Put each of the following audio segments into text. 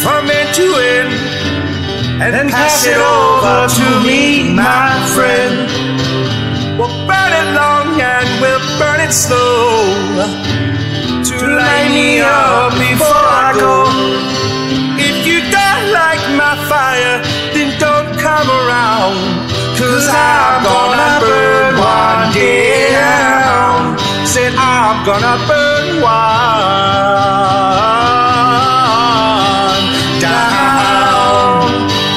from end to end, and pass it over to me, my friend. We'll burn it long and we'll burn it slow, to light me up before I go. If you don't like my fire, then don't come around, 'cause I'm gonna burn one down. Said I'm gonna burn one down.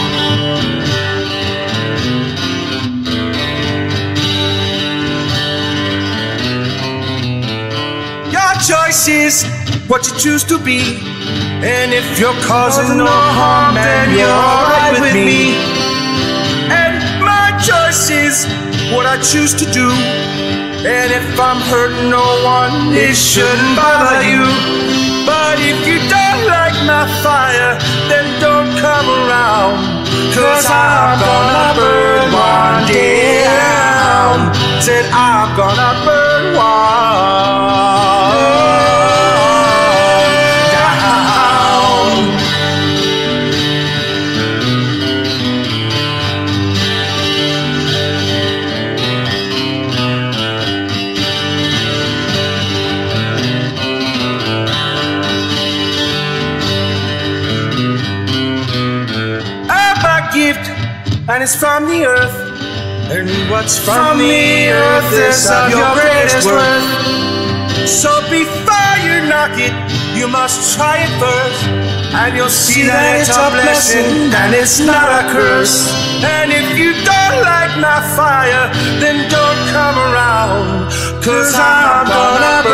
Your choice is what you choose to be, and if you're causing no harm, then you're alright with me. And my choice is what I choose to do, and if I'm hurting no one, it shouldn't bother you. But if you don't like my fire, then don't come around, 'cause I'm gonna burn one down. Said I'm gonna burn one down. And it's from the earth, and what's from the earth is of your greatest worth. So before you knock it, you must try it first, and you'll see that it's a blessing and it's not a curse. And if you don't like my fire, then don't come around, 'cause I'm gonna